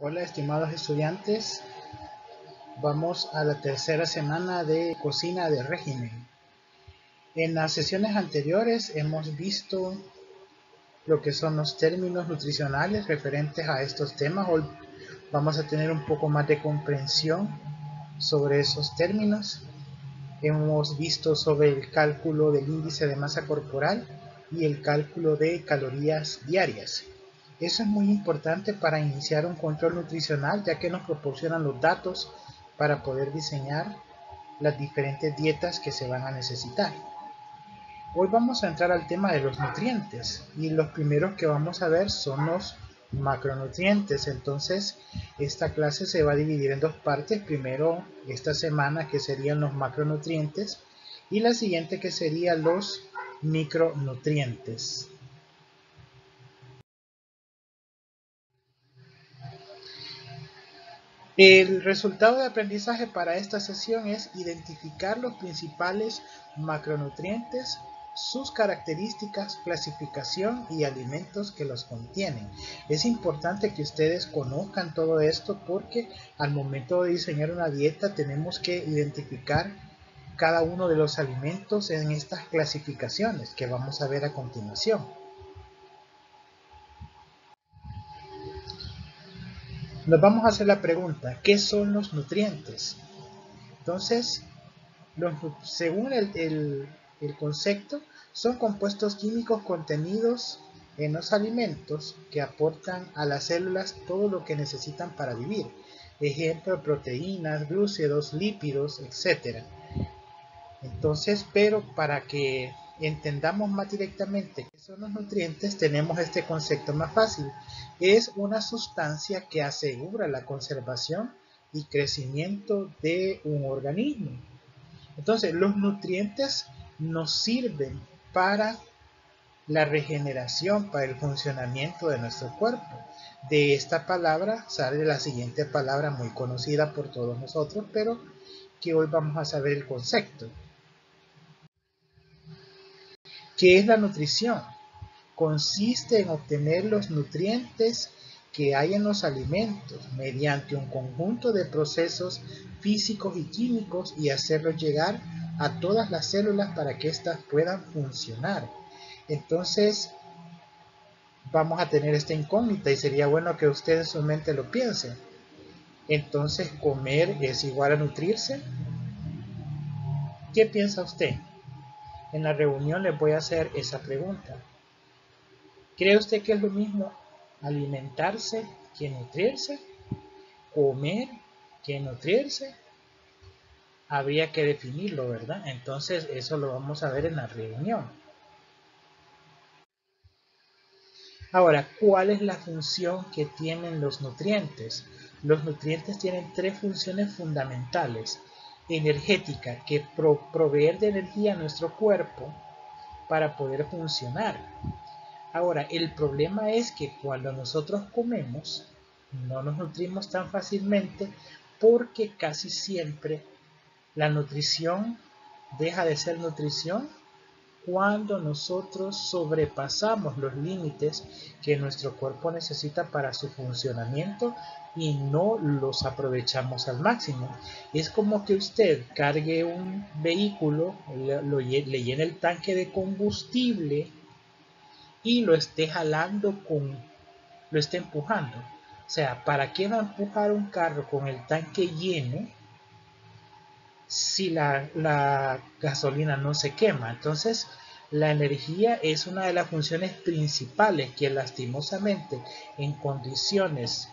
Hola estimados estudiantes, vamos a la tercera semana de cocina de régimen. En las sesiones anteriores hemos visto lo que son los términos nutricionales referentes a estos temas. Hoy vamos a tener un poco más de comprensión sobre esos términos. Hemos visto sobre el cálculo del índice de masa corporal y el cálculo de calorías diarias. Eso es muy importante para iniciar un control nutricional, ya que nos proporcionan los datos para poder diseñar las diferentes dietas que se van a necesitar. Hoy vamos a entrar al tema de los nutrientes y los primeros que vamos a ver son los macronutrientes. Entonces esta clase se va a dividir en dos partes. Primero esta semana, que serían los macronutrientes, y la siguiente, que serían los micronutrientes. El resultado de aprendizaje para esta sesión es identificar los principales macronutrientes, sus características, clasificación y alimentos que los contienen. Es importante que ustedes conozcan todo esto porque al momento de diseñar una dieta tenemos que identificar cada uno de los alimentos en estas clasificaciones que vamos a ver a continuación. Nos vamos a hacer la pregunta, ¿qué son los nutrientes? Entonces, según el concepto, son compuestos químicos contenidos en los alimentos que aportan a las células todo lo que necesitan para vivir. Ejemplo, proteínas, glúcidos, lípidos, etc. Entonces, pero para que entendamos más directamente qué son los nutrientes, tenemos este concepto más fácil. Es una sustancia que asegura la conservación y crecimiento de un organismo. Entonces, los nutrientes nos sirven para la regeneración, para el funcionamiento de nuestro cuerpo. De esta palabra sale la siguiente palabra muy conocida por todos nosotros, pero que hoy vamos a saber el concepto. ¿Qué es la nutrición? Consiste en obtener los nutrientes que hay en los alimentos mediante un conjunto de procesos físicos y químicos y hacerlos llegar a todas las células para que éstas puedan funcionar. Entonces vamos a tener esta incógnita y sería bueno que usted en su mente lo piense. Entonces, ¿comer es igual a nutrirse? ¿Qué piensa usted? En la reunión les voy a hacer esa pregunta. ¿Cree usted que es lo mismo alimentarse que nutrirse? ¿Comer que nutrirse? Habría que definirlo, ¿verdad? Entonces eso lo vamos a ver en la reunión. Ahora, ¿cuál es la función que tienen los nutrientes? Los nutrientes tienen tres funciones fundamentales. Energética, que proveer de energía a nuestro cuerpo para poder funcionar. Ahora, el problema es que cuando nosotros comemos, no nos nutrimos tan fácilmente porque casi siempre la nutrición deja de ser nutrición cuando nosotros sobrepasamos los límites que nuestro cuerpo necesita para su funcionamiento y no los aprovechamos al máximo. Es como que usted cargue un vehículo, le llene el tanque de combustible y lo esté jalando lo esté empujando. O sea, ¿para qué va a empujar un carro con el tanque lleno si la gasolina no se quema? Entonces, la energía es una de las funciones principales que lastimosamente en condiciones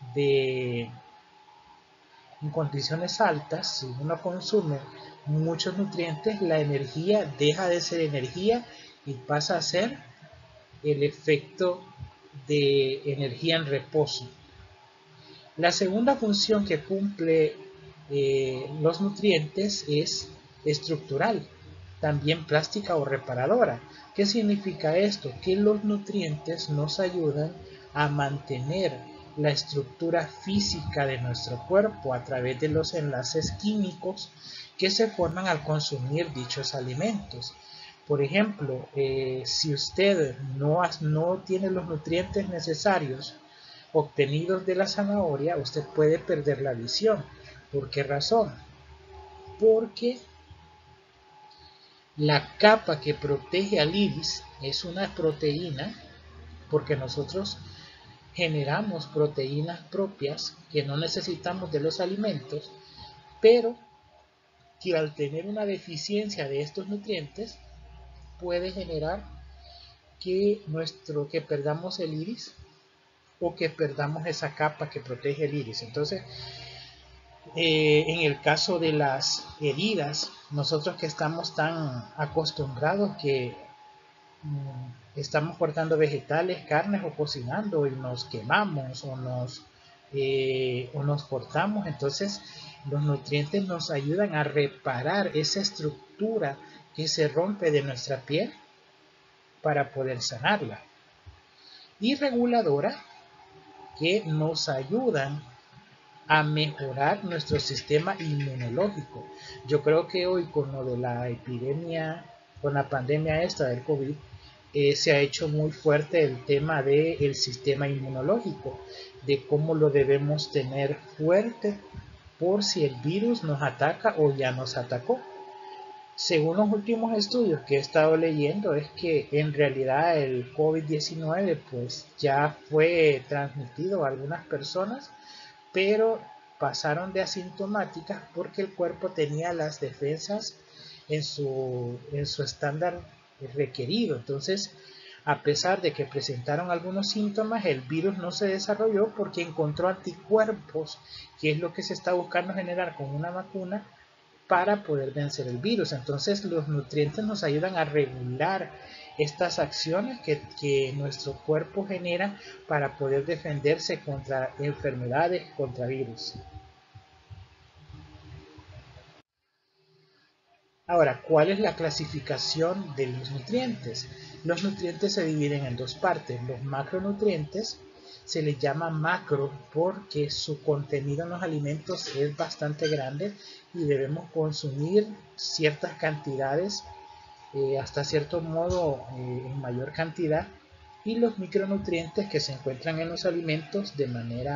altas, si uno consume muchos nutrientes, la energía deja de ser energía y pasa a ser el efecto de energía en reposo. La segunda función que cumple los nutrientes es estructural, también plástica o reparadora. ¿Qué significa esto? Que los nutrientes nos ayudan a mantener la estructura física de nuestro cuerpo a través de los enlaces químicos que se forman al consumir dichos alimentos. Por ejemplo, si usted no tiene los nutrientes necesarios obtenidos de la zanahoria, usted puede perder la visión. ¿Por qué razón? Porque la capa que protege al iris es una proteína, porque nosotros generamos proteínas propias que no necesitamos de los alimentos, pero que al tener una deficiencia de estos nutrientes puede generar que perdamos el iris o que perdamos esa capa que protege el iris. Entonces, en el caso de las heridas, nosotros que estamos tan acostumbrados que estamos cortando vegetales, carnes o cocinando y nos quemamos o nos cortamos, entonces los nutrientes nos ayudan a reparar esa estructura que se rompe de nuestra piel para poder sanarla. Y reguladora, que nos ayudan a mejorar nuestro sistema inmunológico. Yo creo que hoy con lo de la epidemia, con la pandemia esta del COVID, se ha hecho muy fuerte el tema del sistema inmunológico, de cómo lo debemos tener fuerte por si el virus nos ataca o ya nos atacó. Según los últimos estudios que he estado leyendo, es que en realidad el COVID-19 pues ya fue transmitido a algunas personas, pero pasaron de asintomáticas porque el cuerpo tenía las defensas en su estándar requerido. Entonces, a pesar de que presentaron algunos síntomas, el virus no se desarrolló porque encontró anticuerpos, que es lo que se está buscando generar con una vacuna para poder vencer el virus. Entonces los nutrientes nos ayudan a regular estas acciones que nuestro cuerpo genera para poder defenderse contra enfermedades, contra virus. Ahora, ¿cuál es la clasificación de los nutrientes? Los nutrientes se dividen en dos partes. Los macronutrientes se les llama macro porque su contenido en los alimentos es bastante grande y debemos consumir ciertas cantidades, hasta cierto modo en mayor cantidad, y los micronutrientes que se encuentran en los alimentos de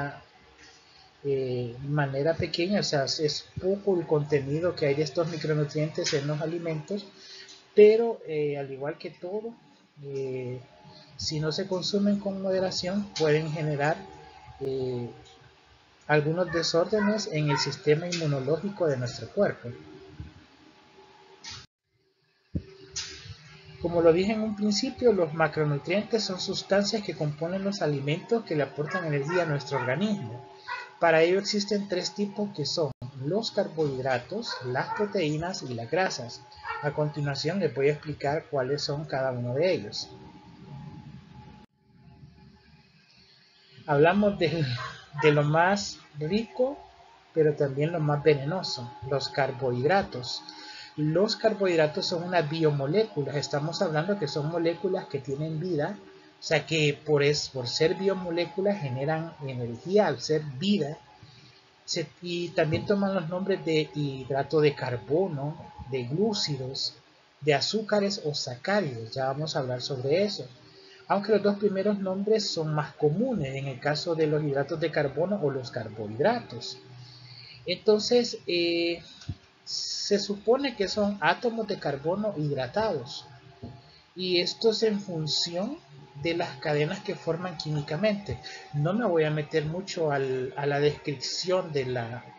manera pequeña, o sea, es poco el contenido que hay de estos micronutrientes en los alimentos, pero al igual que todo, eh, si no se consumen con moderación, pueden generar eh, algunos desórdenes en el sistema inmunológico de nuestro cuerpo. Como lo dije en un principio, los macronutrientes son sustancias que componen los alimentos que le aportan energía a nuestro organismo. Para ello existen tres tipos que son los carbohidratos, las proteínas y las grasas. A continuación les voy a explicar cuáles son cada uno de ellos. Hablamos de lo más rico, pero también lo más venenoso, los carbohidratos. Los carbohidratos son unas biomoléculas, estamos hablando que son moléculas que tienen vida, o sea que por ser biomoléculas generan energía al ser vida, y también toman los nombres de hidrato de carbono, de glúcidos, de azúcares o sacáridos, ya vamos a hablar sobre eso. Aunque los dos primeros nombres son más comunes en el caso de los hidratos de carbono o los carbohidratos. Entonces, se supone que son átomos de carbono hidratados. Y esto es en función de las cadenas que forman químicamente. No me voy a meter mucho a la descripción de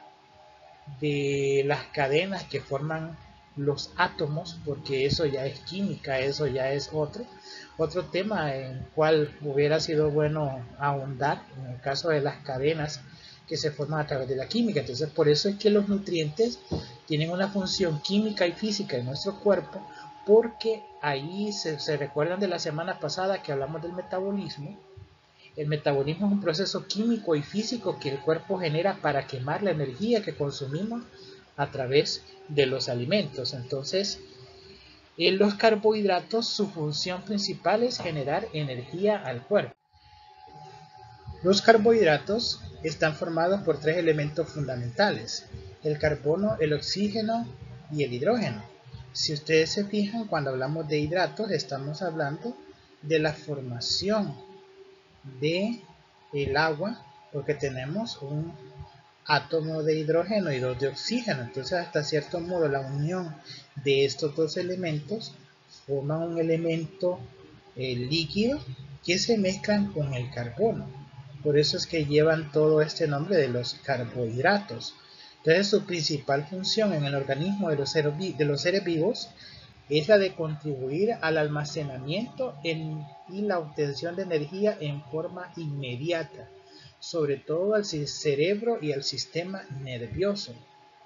las cadenas que forman los átomos, porque eso ya es química, eso ya es otro tema en el cual hubiera sido bueno ahondar en el caso de las cadenas que se forman a través de la química. Entonces, por eso es que los nutrientes tienen una función química y física en nuestro cuerpo, porque ahí se recuerdan de la semana pasada que hablamos del metabolismo. El metabolismo es un proceso químico y físico que el cuerpo genera para quemar la energía que consumimos a través de los alimentos. Entonces, en los carbohidratos, su función principal es generar energía al cuerpo. Los carbohidratos están formados por tres elementos fundamentales: el carbono, el oxígeno y el hidrógeno. Si ustedes se fijan, cuando hablamos de hidratos, estamos hablando de la formación de el agua, porque tenemos un átomo de hidrógeno y dos de oxígeno. Entonces, hasta cierto modo, la unión de estos dos elementos forma un elemento líquido que se mezclan con el carbono. Por eso es que llevan todo este nombre de los carbohidratos. Entonces, su principal función en el organismo de los seres vivos es la de contribuir al almacenamiento y la obtención de energía en forma inmediata, sobre todo al cerebro y al sistema nervioso.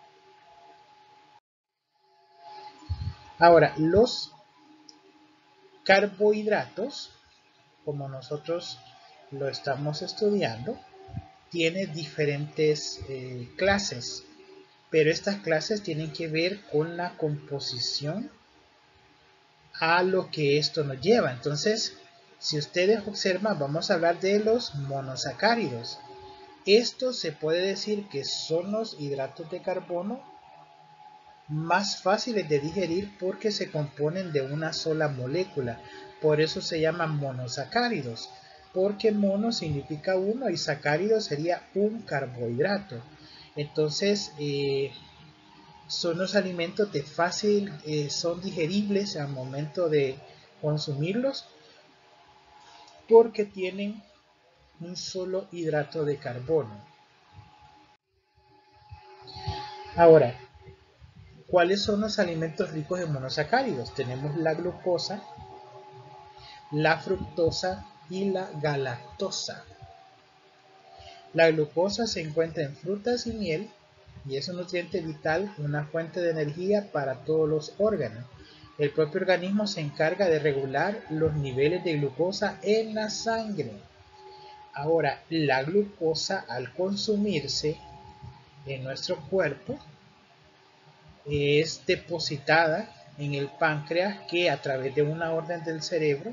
Ahora, los carbohidratos, como nosotros lo estamos estudiando, tienen diferentes clases, pero estas clases tienen que ver con la composición a lo que esto nos lleva. Entonces, si ustedes observan, vamos a hablar de los monosacáridos. Estos se puede decir que son los hidratos de carbono más fáciles de digerir porque se componen de una sola molécula. Por eso se llaman monosacáridos, porque mono significa uno y sacárido sería un carbohidrato. Entonces, son los alimentos de fácil, son digeribles al momento de consumirlos porque tienen un solo hidrato de carbono. Ahora, ¿cuáles son los alimentos ricos en monosacáridos? Tenemos la glucosa, la fructosa y la galactosa. La glucosa se encuentra en frutas y miel y es un nutriente vital, una fuente de energía para todos los órganos. El propio organismo se encarga de regular los niveles de glucosa en la sangre. Ahora, la glucosa al consumirse en nuestro cuerpo es depositada en el páncreas, que a través de una orden del cerebro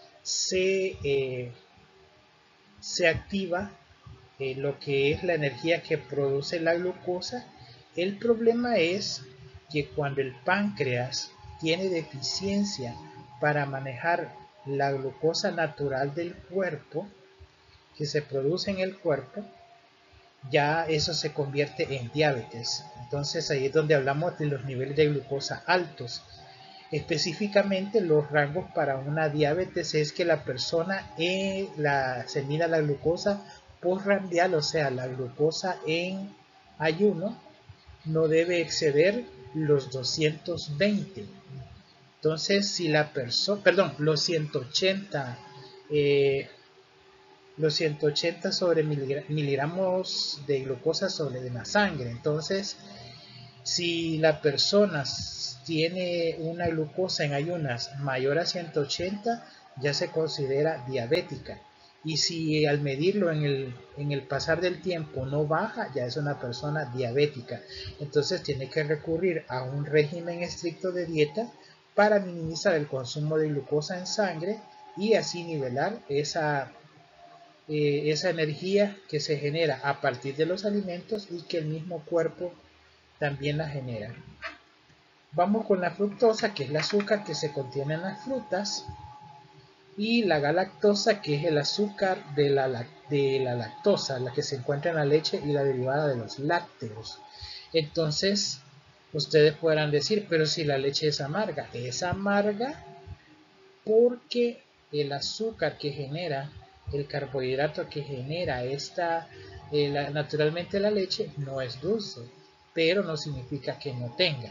se activa lo que es la energía que produce la glucosa. El problema es que cuando el páncreas tiene deficiencia para manejar la glucosa natural del cuerpo, que se produce en el cuerpo, ya eso se convierte en diabetes. Entonces ahí es donde hablamos de los niveles de glucosa altos. Específicamente los rangos para una diabetes es que la persona se mida la glucosa postprandial, o sea, la glucosa en ayuno no debe exceder los 220. Entonces, si la persona, perdón, los 180, sobre miligramos de glucosa sobre la sangre. Entonces, si la persona tiene una glucosa en ayunas mayor a 180, ya se considera diabética. Y si al medirlo en el pasar del tiempo no baja, ya es una persona diabética. Entonces tiene que recurrir a un régimen estricto de dieta para minimizar el consumo de glucosa en sangre y así nivelar esa energía que se genera a partir de los alimentos y que el mismo cuerpo también la genera. Vamos con la fructosa, que es el azúcar que se contiene en las frutas, y la galactosa, que es el azúcar de la lactosa, la que se encuentra en la leche y la derivada de los lácteos. Entonces, ustedes podrán decir, pero si la leche es amarga porque el azúcar que genera, el carbohidrato que genera naturalmente la leche no es dulce, pero no significa que no tenga.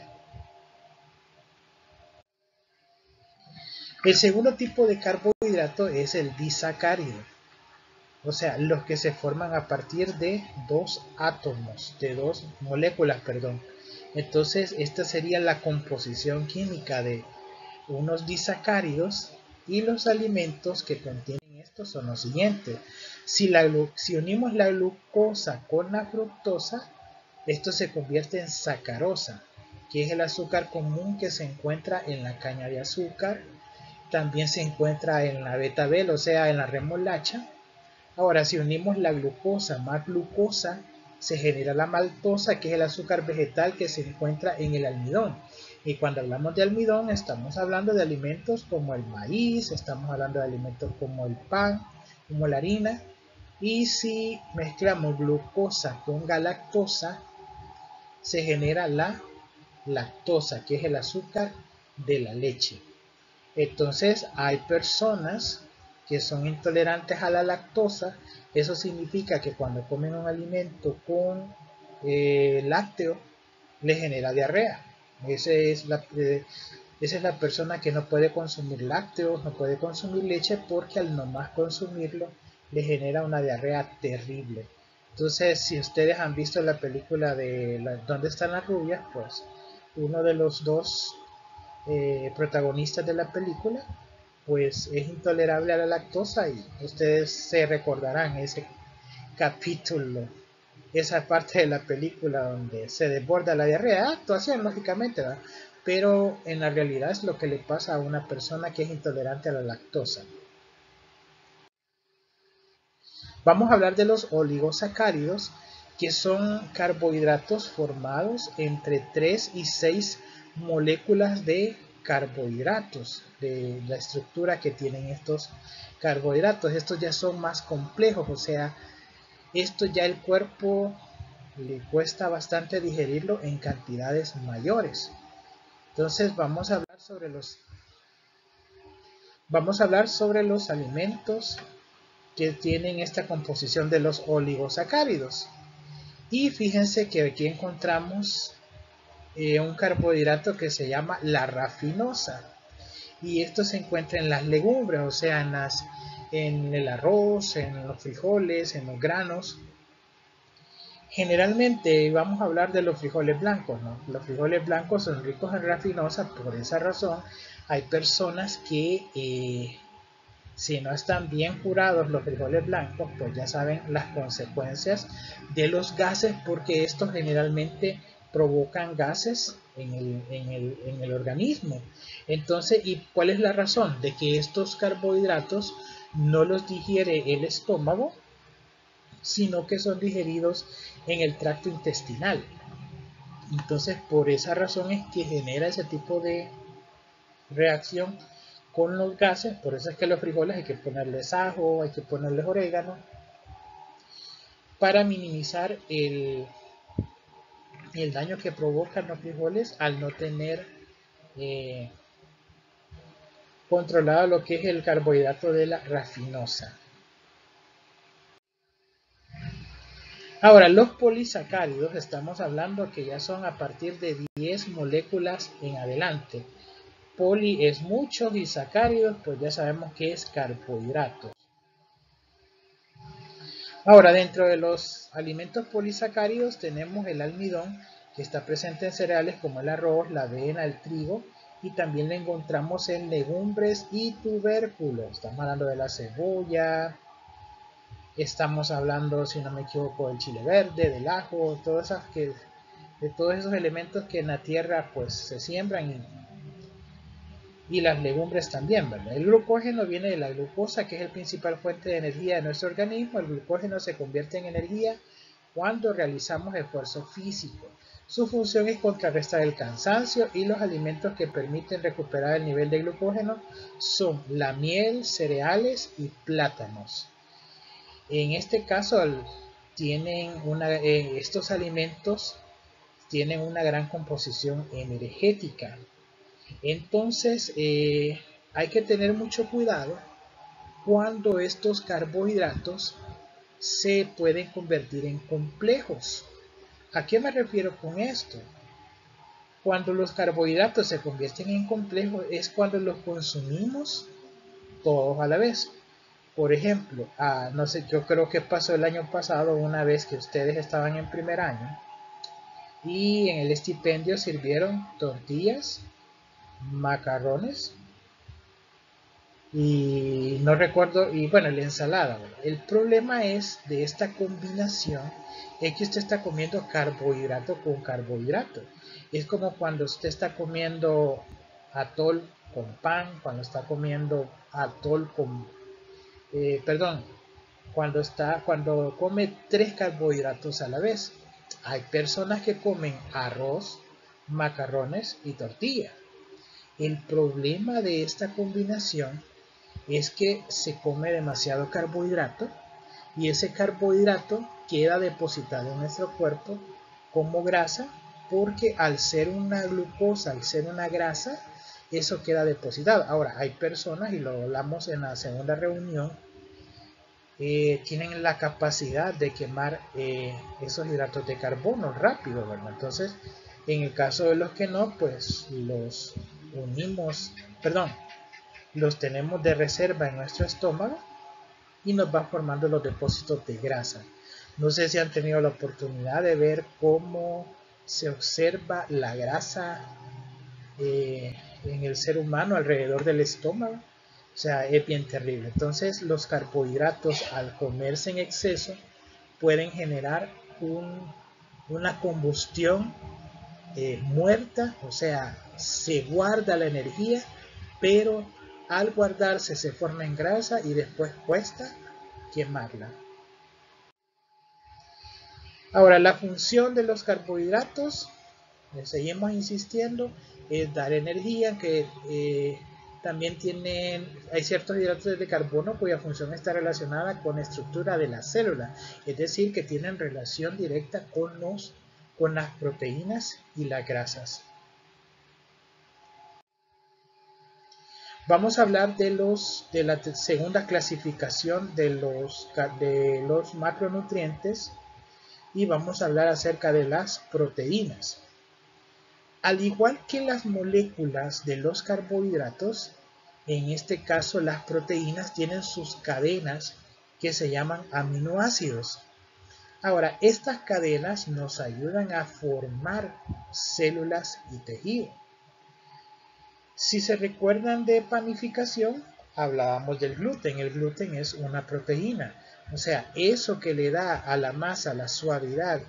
El segundo tipo de carbohidrato es el disacárido, o sea, los que se forman a partir de dos moléculas, perdón. Entonces, esta sería la composición química de unos disacáridos, y los alimentos que contienen estos son los siguientes. Si unimos la glucosa con la fructosa, esto se convierte en sacarosa, que es el azúcar común que se encuentra en la caña de azúcar. También se encuentra en la betabel, o sea, en la remolacha. Ahora, si unimos la glucosa más glucosa, se genera la maltosa, que es el azúcar vegetal que se encuentra en el almidón. Y cuando hablamos de almidón, estamos hablando de alimentos como el maíz, estamos hablando de alimentos como el pan, como la harina. Y si mezclamos glucosa con galactosa, se genera la lactosa, que es el azúcar de la leche. Entonces hay personas que son intolerantes a la lactosa. Eso significa que cuando comen un alimento con lácteo, les genera diarrea. Esa es la persona que no puede consumir lácteos, no puede consumir leche, porque al no más consumirlo le genera una diarrea terrible. Entonces, si ustedes han visto la película de ¿Dónde están las rubias? Pues uno de los dos protagonistas de la película pues es intolerable a la lactosa, y ustedes se recordarán ese capítulo, esa parte de la película donde se desborda la diarrea. Actuación, lógicamente, ¿verdad? Pero en la realidad es lo que le pasa a una persona que es intolerante a la lactosa. Vamos a hablar de los oligosacáridos, que son carbohidratos formados entre 3 y 6 moléculas de carbohidratos, de la estructura que tienen estos carbohidratos. Estos ya son más complejos, o sea, esto ya el cuerpo le cuesta bastante digerirlo en cantidades mayores. Entonces vamos a hablar sobre los alimentos que tienen esta composición de los oligosacáridos. Y fíjense que aquí encontramos un carbohidrato que se llama la rafinosa. Y esto se encuentra en las legumbres, o sea, en el arroz, en los frijoles, en los granos. Generalmente vamos a hablar de los frijoles blancos, ¿no? Los frijoles blancos son ricos en rafinosa. Por esa razón hay personas que si no están bien curados los frijoles blancos, pues ya saben las consecuencias de los gases, porque estos generalmente provocan gases en el organismo. Entonces, ¿y cuál es la razón? De que estos carbohidratos no los digiere el estómago, sino que son digeridos en el tracto intestinal. Entonces, por esa razón es que genera ese tipo de reacción con los gases. Por eso es que los frijoles hay que ponerles ajo, hay que ponerles orégano, para minimizar el daño que provocan los frijoles al no tener eh, controlado lo que es el carbohidrato de la rafinosa. Ahora, los polisacáridos, estamos hablando que ya son a partir de 10 moléculas en adelante. Poli es mucho y sacáridos, pues ya sabemos que es carbohidrato. Ahora, dentro de los alimentos polisacáridos tenemos el almidón, que está presente en cereales como el arroz, la avena, el trigo, y también lo encontramos en legumbres y tubérculos. Estamos hablando de la cebolla, estamos hablando, si no me equivoco, del chile verde, del ajo, de todos esos elementos que en la tierra pues se siembran, y las legumbres también, ¿verdad? El glucógeno viene de la glucosa, que es el principal fuente de energía de nuestro organismo. El glucógeno se convierte en energía cuando realizamos esfuerzo físico. Su función es contrarrestar el cansancio, y los alimentos que permiten recuperar el nivel de glucógeno son la miel, cereales y plátanos. En este caso, estos alimentos tienen una gran composición energética. Entonces, hay que tener mucho cuidado cuando estos carbohidratos se pueden convertir en complejos. ¿A qué me refiero con esto? Cuando los carbohidratos se convierten en complejos es cuando los consumimos todos a la vez. Por ejemplo, no sé, yo creo que pasó el año pasado, una vez que ustedes estaban en primer año y en el estipendio sirvieron tortillas, macarrones y no recuerdo, y bueno, la ensalada, ¿verdad? El problema es de esta combinación es que usted está comiendo carbohidrato con carbohidrato. Es como cuando usted está comiendo atol con pan, cuando está comiendo atol con perdón, cuando come tres carbohidratos a la vez. Hay personas que comen arroz, macarrones y tortilla. El problema de esta combinación es que se come demasiado carbohidrato, y ese carbohidrato queda depositado en nuestro cuerpo como grasa, porque al ser una glucosa, al ser una grasa, eso queda depositado. Ahora, hay personas, y lo hablamos en la segunda reunión, tienen la capacidad de quemar esos hidratos de carbono rápido, ¿verdad? Entonces, en el caso de los que no, pues los unimos, perdón, los tenemos de reserva en nuestro estómago y nos van formando los depósitos de grasa. No sé si han tenido la oportunidad de ver cómo se observa la grasa en el ser humano alrededor del estómago. O sea, es bien terrible. Entonces, los carbohidratos al comerse en exceso pueden generar una combustión muerta, o sea, se guarda la energía, pero al guardarse se forma en grasa y después cuesta quemarla. Ahora, la función de los carbohidratos, seguimos insistiendo, es dar energía, que también hay ciertos hidratos de carbono cuya función está relacionada con la estructura de la célula, es decir, que tienen relación directa con las proteínas y las grasas. Vamos a hablar de la segunda clasificación de los macronutrientes y vamos a hablar acerca de las proteínas. Al igual que las moléculas de los carbohidratos, en este caso las proteínas tienen sus cadenas que se llaman aminoácidos. Ahora, estas cadenas nos ayudan a formar células y tejido. Si se recuerdan de panificación, hablábamos del gluten. El gluten es una proteína. O sea, eso que le da a la masa la suavidad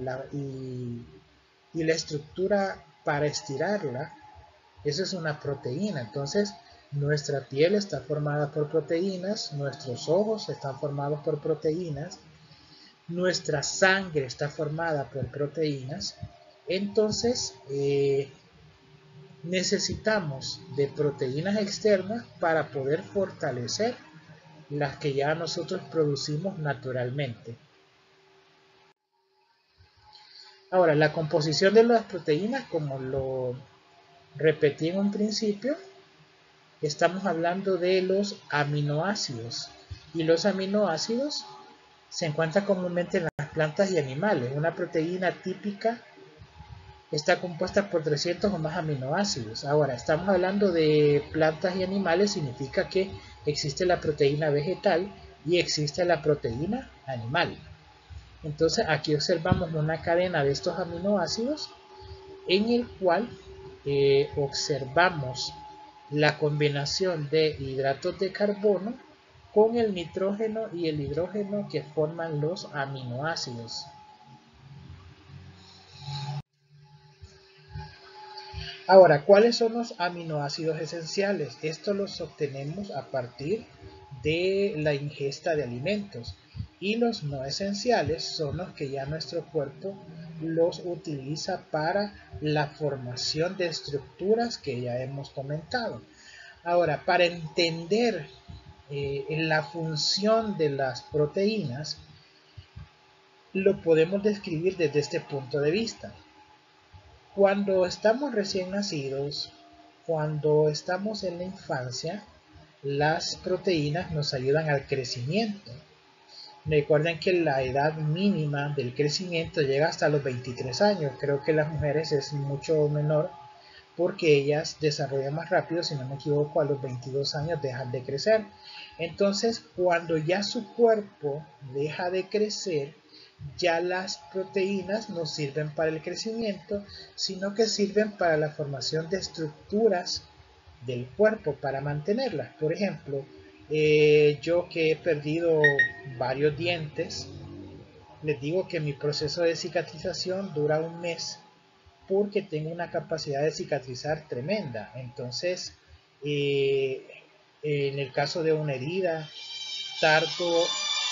y la estructura para estirarla, eso es una proteína. Entonces, nuestra piel está formada por proteínas, nuestros ojos están formados por proteínas, nuestra sangre está formada por proteínas. Entonces, necesitamos de proteínas externas para poder fortalecer las que ya nosotros producimos naturalmente. Ahora, la composición de las proteínas, como lo repetí en un principio, estamos hablando de los aminoácidos. Y los aminoácidos se encuentran comúnmente en las plantas y animales. Una proteína típica está compuesta por 300 o más aminoácidos. Ahora, estamos hablando de plantas y animales, significa que existe la proteína vegetal y existe la proteína animal. Entonces, aquí observamos una cadena de estos aminoácidos en el cual observamos la combinación de hidratos de carbono con el nitrógeno y el hidrógeno que forman los aminoácidos. Ahora, ¿cuáles son los aminoácidos esenciales? Estos los obtenemos a partir de la ingesta de alimentos. Y los no esenciales son los que ya nuestro cuerpo los utiliza para la formación de estructuras que ya hemos comentado. Ahora, para entender la función de las proteínas, lo podemos describir desde este punto de vista. Cuando estamos recién nacidos, cuando estamos en la infancia, las proteínas nos ayudan al crecimiento. Recuerden que la edad mínima del crecimiento llega hasta los 23 años. Creo que las mujeres es mucho menor porque ellas desarrollan más rápido, si no me equivoco, a los 22 años dejan de crecer. Entonces, cuando ya su cuerpo deja de crecer, ya las proteínas no sirven para el crecimiento, sino que sirven para la formación de estructuras del cuerpo, para mantenerlas. Por ejemplo, yo que he perdido varios dientes, les digo que mi proceso de cicatrización dura un mes porque tengo una capacidad de cicatrizar tremenda. Entonces, en el caso de una herida, tardo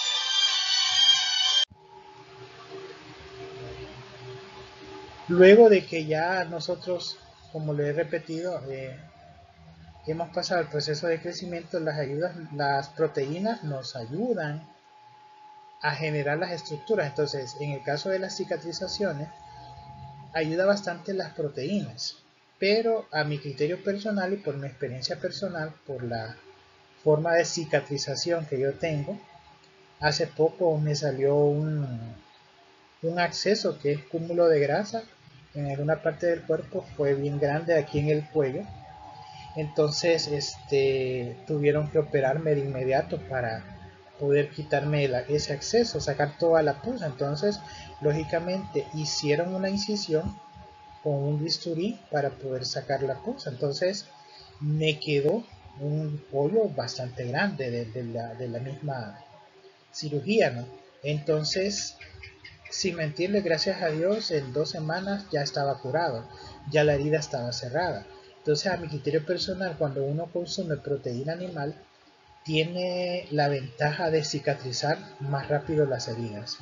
luego de que ya nosotros, como lo he repetido, hemos pasado el proceso de crecimiento, las proteínas nos ayudan a generar las estructuras. Entonces, en el caso de las cicatrizaciones, ayuda bastante las proteínas, pero a mi criterio personal y por mi experiencia personal, por la forma de cicatrización que yo tengo, hace poco me salió un acceso que es cúmulo de grasa en alguna parte del cuerpo, fue bien grande aquí en el cuello. Entonces tuvieron que operarme de inmediato para poder quitarme ese acceso, sacar toda la pus. Entonces, lógicamente, hicieron una incisión con un bisturí para poder sacar la pus. Entonces, me quedó un pollo bastante grande de la misma cirugía, ¿no? Entonces, sin mentirle, gracias a Dios, en 2 semanas ya estaba curado, ya la herida estaba cerrada. Entonces, a mi criterio personal, cuando uno consume proteína animal, tiene la ventaja de cicatrizar más rápido las heridas.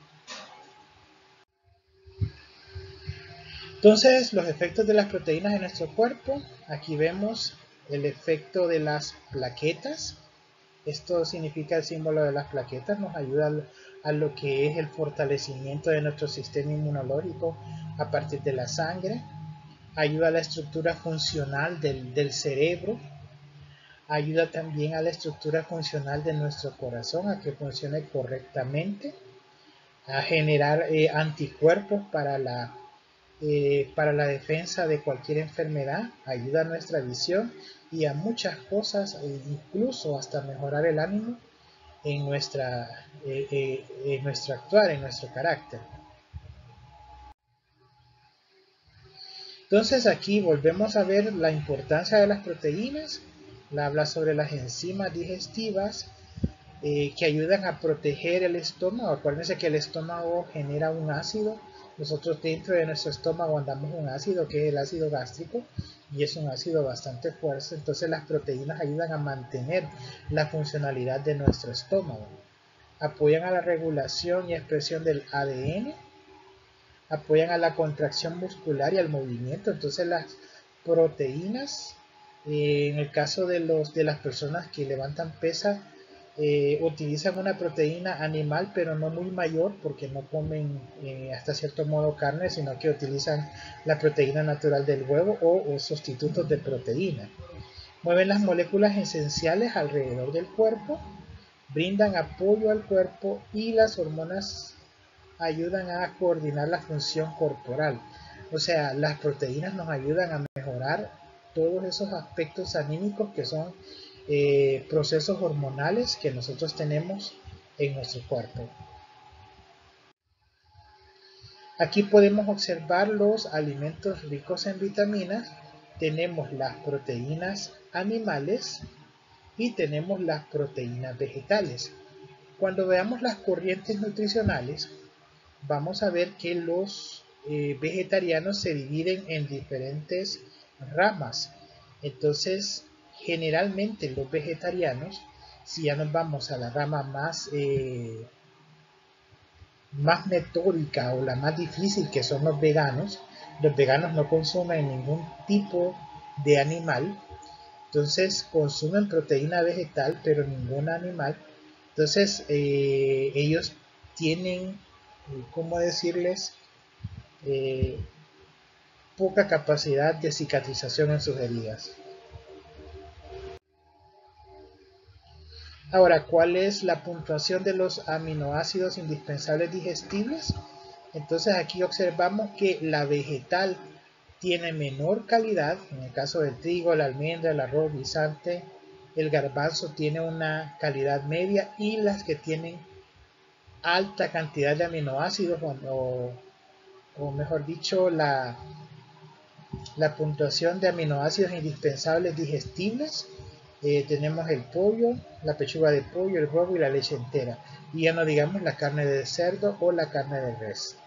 Entonces, los efectos de las proteínas en nuestro cuerpo, aquí vemos el efecto de las plaquetas. Esto significa el símbolo de las plaquetas, nos ayuda a lo que es el fortalecimiento de nuestro sistema inmunológico a partir de la sangre, ayuda a la estructura funcional del cerebro, ayuda también a la estructura funcional de nuestro corazón a que funcione correctamente, a generar anticuerpos para la defensa de cualquier enfermedad, ayuda a nuestra visión y a muchas cosas, incluso hasta mejorar el ánimo en nuestro actuar, en nuestro carácter. Entonces aquí volvemos a ver la importancia de las proteínas, habla sobre las enzimas digestivas que ayudan a proteger el estómago. Acuérdense que el estómago genera un ácido. Nosotros dentro de nuestro estómago andamos un ácido que es el ácido gástrico y es un ácido bastante fuerte. Entonces las proteínas ayudan a mantener la funcionalidad de nuestro estómago. Apoyan a la regulación y expresión del ADN, apoyan a la contracción muscular y al movimiento. Entonces las proteínas, en el caso de las personas que levantan pesa, utilizan una proteína animal pero no muy mayor porque no comen hasta cierto modo carne, sino que utilizan la proteína natural del huevo o sustitutos de proteína. Mueven las moléculas esenciales alrededor del cuerpo, brindan apoyo al cuerpo y las hormonas ayudan a coordinar la función corporal. O sea, las proteínas nos ayudan a mejorar todos esos aspectos anímicos que son procesos hormonales que nosotros tenemos en nuestro cuerpo. Aquí podemos observar los alimentos ricos en vitaminas. Tenemos las proteínas animales y tenemos las proteínas vegetales. Cuando veamos las corrientes nutricionales, vamos a ver que los vegetarianos se dividen en diferentes ramas. Entonces, generalmente los vegetarianos, si ya nos vamos a la rama más metódica o la más difícil, que son los veganos no consumen ningún tipo de animal. Entonces consumen proteína vegetal pero ningún animal. Entonces ellos tienen, ¿cómo decirles? Eh, Poca capacidad de cicatrización en sus heridas. Ahora, ¿cuál es la puntuación de los aminoácidos indispensables digestibles? Entonces aquí observamos que la vegetal tiene menor calidad, en el caso del trigo, la almendra, el arroz, guisante, el garbanzo tiene una calidad media y las que tienen alta cantidad de aminoácidos o mejor dicho la puntuación de aminoácidos indispensables digestibles, tenemos el pollo, la pechuga de pollo, el huevo y la leche entera, y ya no digamos la carne de cerdo o la carne de res.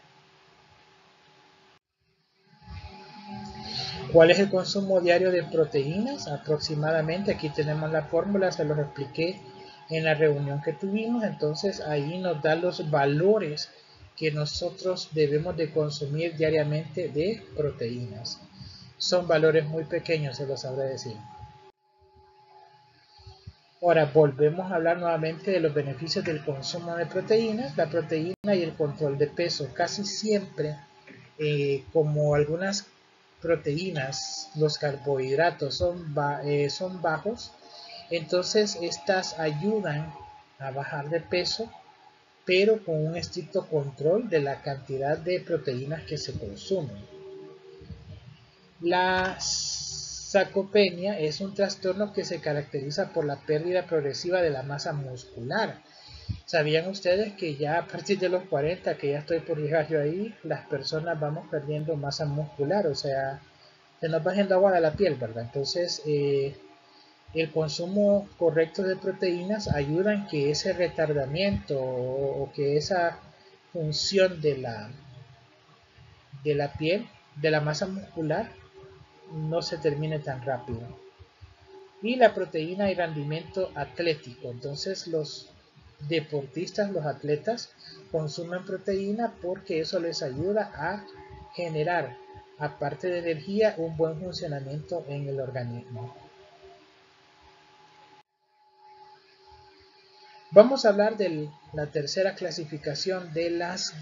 ¿Cuál es el consumo diario de proteínas? Aproximadamente, aquí tenemos la fórmula, se los expliqué en la reunión que tuvimos. Entonces ahí nos da los valores que nosotros debemos de consumir diariamente de proteínas. Son valores muy pequeños, se los sabré decir. Ahora volvemos a hablar nuevamente de los beneficios del consumo de proteínas. La proteína y el control de peso. Casi siempre, como algunas proteínas, los carbohidratos son bajos, entonces estas ayudan a bajar de peso, pero con un estricto control de la cantidad de proteínas que se consumen. La sarcopenia es un trastorno que se caracteriza por la pérdida progresiva de la masa muscular. ¿Sabían ustedes que ya a partir de los 40, que ya estoy por llegar yo ahí, las personas vamos perdiendo masa muscular? O sea, se nos va haciendo agua de la piel, ¿verdad? Entonces, el consumo correcto de proteínas ayuda en que ese retardamiento o que esa función de la piel, de la masa muscular, no se termine tan rápido. Y la proteína y rendimiento atlético. Entonces los deportistas, los atletas, consumen proteína porque eso les ayuda a generar, aparte de energía, un buen funcionamiento en el organismo. Vamos a hablar de la tercera clasificación de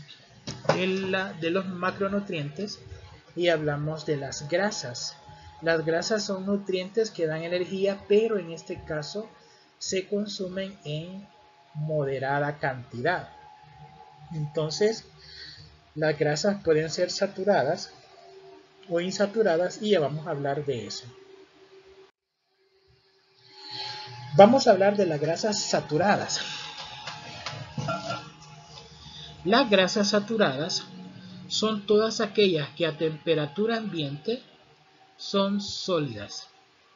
los macronutrientes y hablamos de las grasas. Las grasas son nutrientes que dan energía, pero en este caso se consumen en moderada cantidad. Entonces, las grasas pueden ser saturadas o insaturadas y ya vamos a hablar de eso. Vamos a hablar de las grasas saturadas. Las grasas saturadas son todas aquellas que a temperatura ambiente son sólidas.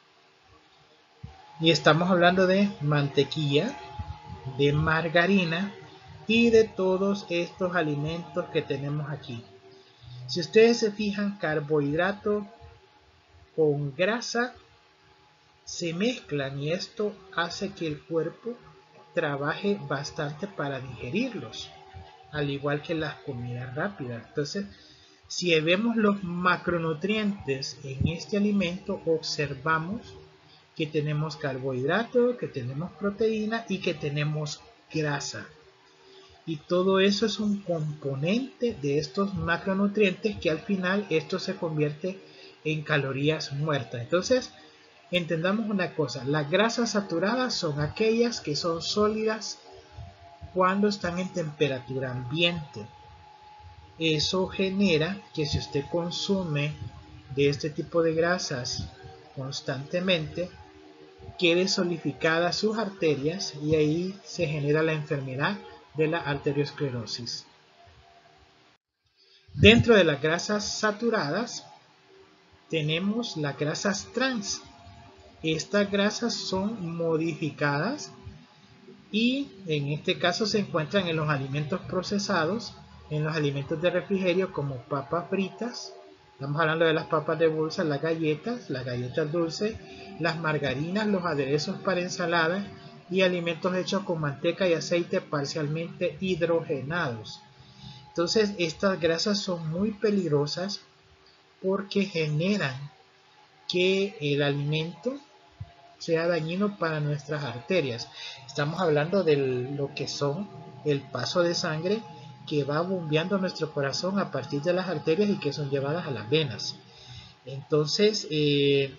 Y estamos hablando de mantequilla, de margarina y de todos estos alimentos que tenemos aquí. Si ustedes se fijan, carbohidrato con grasa se mezclan y esto hace que el cuerpo trabaje bastante para digerirlos, al igual que las comidas rápidas. Entonces, si vemos los macronutrientes en este alimento, observamos que tenemos carbohidrato, que tenemos proteína y que tenemos grasa. Y todo eso es un componente de estos macronutrientes que al final esto se convierte en calorías muertas. Entonces, entendamos una cosa, las grasas saturadas son aquellas que son sólidas cuando están en temperatura ambiente. Eso genera que si usted consume de este tipo de grasas constantemente, quede solidificadas sus arterias y ahí se genera la enfermedad de la arteriosclerosis. Dentro de las grasas saturadas tenemos las grasas trans. Estas grasas son modificadas y en este caso se encuentran en los alimentos procesados, en los alimentos de refrigerio como papas fritas. Estamos hablando de las papas de bolsa, las galletas dulces, las margarinas, los aderezos para ensaladas y alimentos hechos con manteca y aceite parcialmente hidrogenados. Entonces estas grasas son muy peligrosas porque generan que el alimento sea dañino para nuestras arterias. Estamos hablando de lo que son el paso de sangre que va bombeando nuestro corazón a partir de las arterias y que son llevadas a las venas. Entonces, y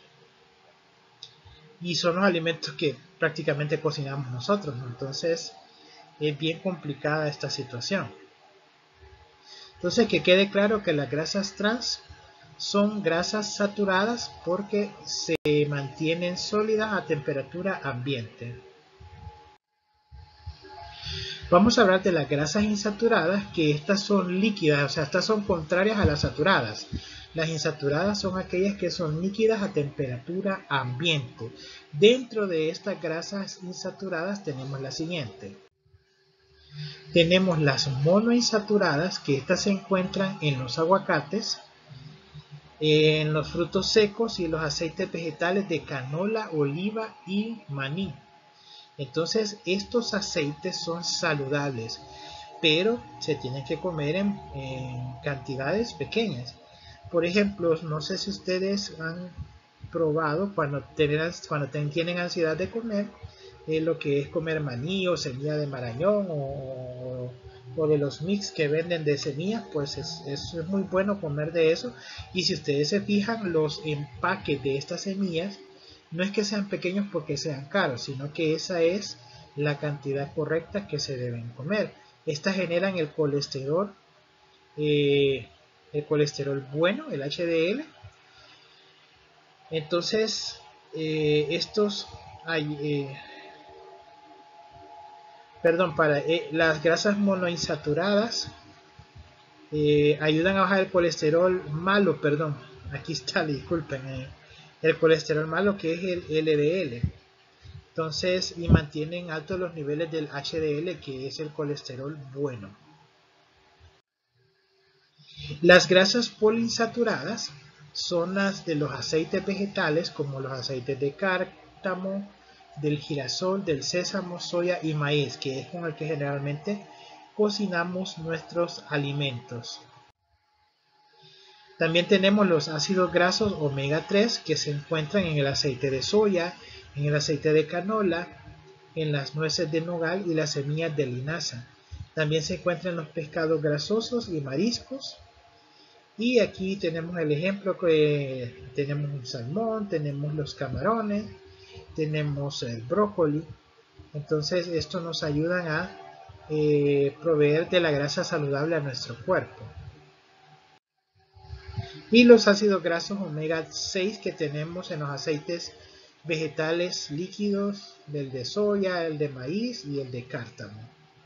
son los alimentos que prácticamente cocinamos nosotros, ¿no? Entonces, es bien complicada esta situación. Entonces, que quede claro que las grasas trans son grasas saturadas porque se mantienen sólidas a temperatura ambiente. Vamos a hablar de las grasas insaturadas, que estas son líquidas, o sea, estas son contrarias a las saturadas. Las insaturadas son aquellas que son líquidas a temperatura ambiente. Dentro de estas grasas insaturadas tenemos la siguiente. Tenemos las monoinsaturadas, que estas se encuentran en los aguacates, en los frutos secos y los aceites vegetales de canola, oliva y maní. Entonces estos aceites son saludables, pero se tienen que comer en cantidades pequeñas. Por ejemplo, no sé si ustedes han probado cuando tienen ansiedad de comer, lo que es comer maní o semilla de marañón o de los mix que venden de semillas, pues es muy bueno comer de eso. Y si ustedes se fijan, los empaques de estas semillas no es que sean pequeños porque sean caros, sino que esa es la cantidad correcta que se deben comer. Estas generan el colesterol bueno, el HDL. Entonces, estos para las grasas monoinsaturadas ayudan a bajar el colesterol malo, aquí está, disculpen, el colesterol malo, que es el LDL. Entonces, y mantienen altos los niveles del HDL, que es el colesterol bueno. Las grasas poliinsaturadas son las de los aceites vegetales, como los aceites de cártamo, del girasol, del sésamo, soya y maíz, que es con el que generalmente cocinamos nuestros alimentos. También tenemos los ácidos grasos omega 3 que se encuentran en el aceite de soya, en el aceite de canola, en las nueces de nogal y las semillas de linaza. También se encuentran en los pescados grasosos y mariscos. Y aquí tenemos el ejemplo que tenemos un salmón, tenemos los camarones, tenemos el brócoli. Entonces esto nos ayuda a proveer de la grasa saludable a nuestro cuerpo. Y los ácidos grasos omega 6 que tenemos en los aceites vegetales líquidos, del de soya, el de maíz y el de cártamo.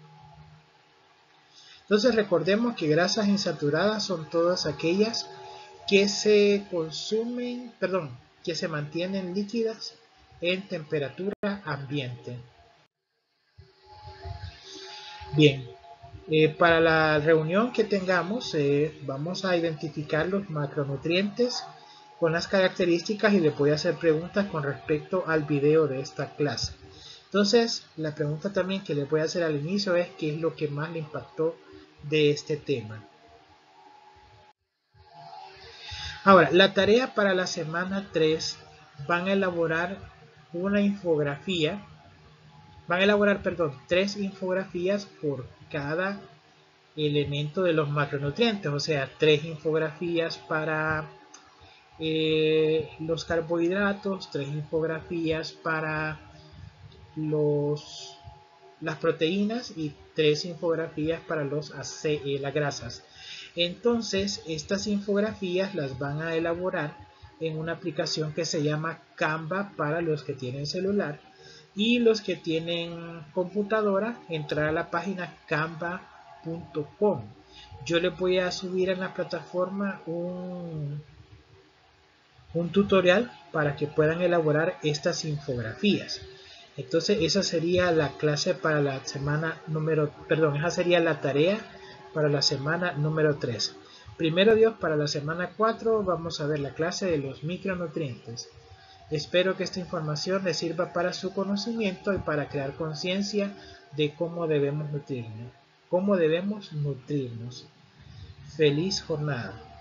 Entonces recordemos que grasas insaturadas son todas aquellas que se consumen, que se mantienen líquidas en temperatura ambiente. Bien, para la reunión que tengamos vamos a identificar los macronutrientes con las características y le voy a hacer preguntas con respecto al video de esta clase. Entonces, la pregunta también que le voy a hacer al inicio es ¿qué es lo que más le impactó de este tema? Ahora, la tarea para la semana 3 van a elaborar una infografía, tres infografías por cada elemento de los macronutrientes, o sea, 3 infografías para los carbohidratos, 3 infografías para las proteínas y 3 infografías para las grasas. Entonces, estas infografías las van a elaborar en una aplicación que se llama Canva para los que tienen celular, y los que tienen computadora, entrar a la página canva.com. Yo les voy a subir en la plataforma un tutorial para que puedan elaborar estas infografías. Entonces esa sería la clase para la semana esa sería la tarea para la semana número 3. Primero Dios, para la semana 4 vamos a ver la clase de los micronutrientes. Espero que esta información les sirva para su conocimiento y para crear conciencia de cómo debemos nutrirnos. Feliz jornada.